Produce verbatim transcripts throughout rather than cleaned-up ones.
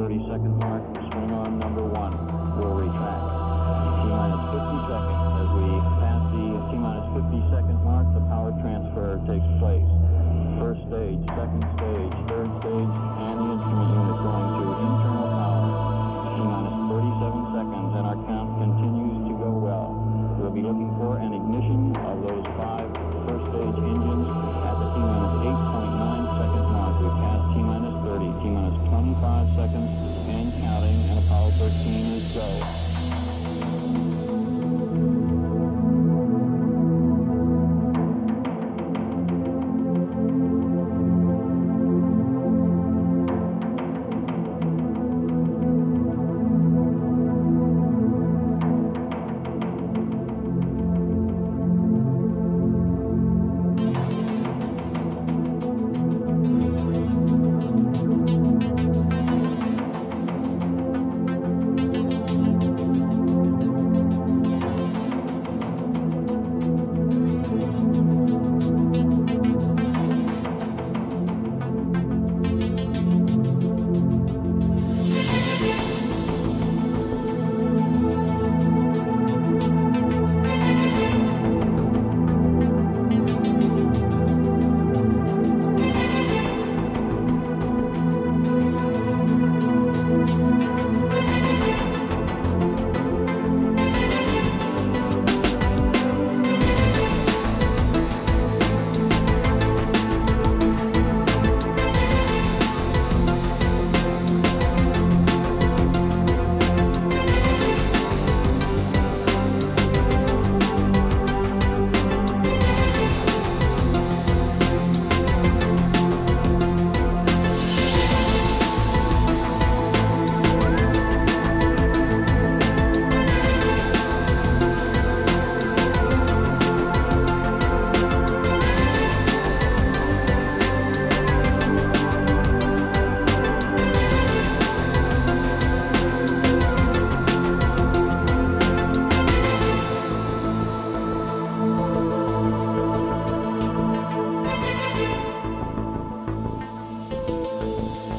thirty second mark, swing arm number one will retract. T-minus fifty seconds. As we pass the T-minus fifty second mark, the power transfer takes place. First stage, second stage, third stage, and the instrument unit going to internal power. T-minus thirty-seven seconds, and our count continues to go well. We'll be looking for an ignition of those five first stage engines at the T-minus eight point nine second mark. We passed T-minus thirty, T-minus twenty-five seconds, and counting, and Apollo thirteen is go.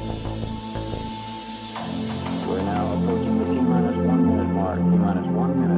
T-minus one minute